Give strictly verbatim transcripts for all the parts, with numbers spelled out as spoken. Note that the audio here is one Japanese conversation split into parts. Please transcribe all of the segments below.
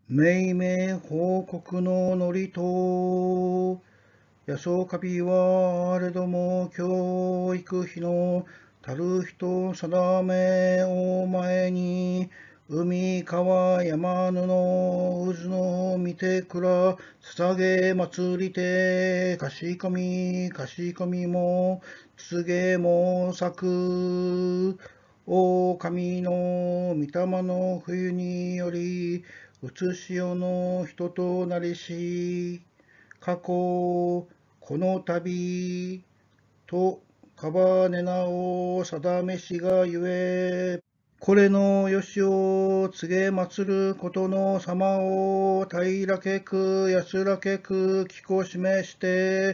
命名報告の祝詞。野草カビはあれども教育費のたる人定めを前に、海川山布渦の見てくら捧げ祭りて、かしこみかしこみもつげも咲く。お神の御霊の冬により、うつしよの人となりし、過去、この度、と、かばねなを定めしがゆえ、これのよしを告げ祭ることの様を平らけく安らけく聞こ示して、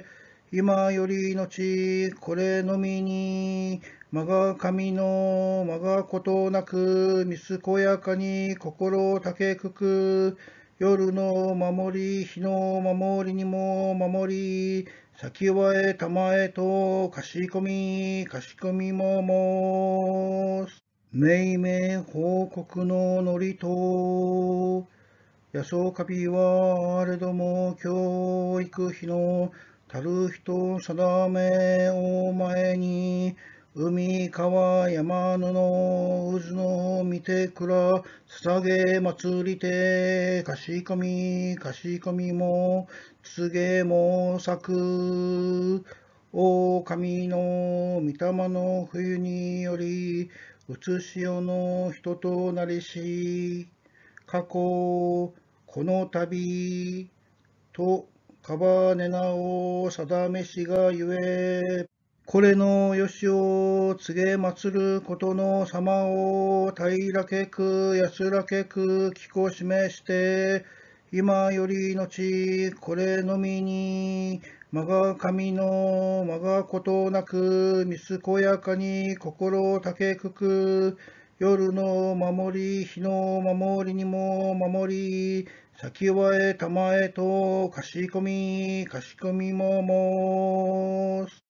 今よりのちこれのみに、我が神の我がことなく、みすこやかに心たけくく、夜の守り、日の守りにも守り、先はえたまえとかしこみ、かしこみも申す。命名報告の祝詞。野草カビはあれども教育費のたる人定めを前に、海川山布渦の見てくら捧げ祭りて、かしこみかしこみもつげも咲く。お神の御霊の冬により、うつしよの人となりし、過去、この度、と、かばねなを定めしがゆえ、これのよしを告げ祭ることの様を平らけく安らけく聞こ示して、今よりのちこれのみに、我が神の我がことなく、みすこやかに心たけくく、夜の守り、日の守りにも守り、先はえたまえとかしこみ、かしこみも申す。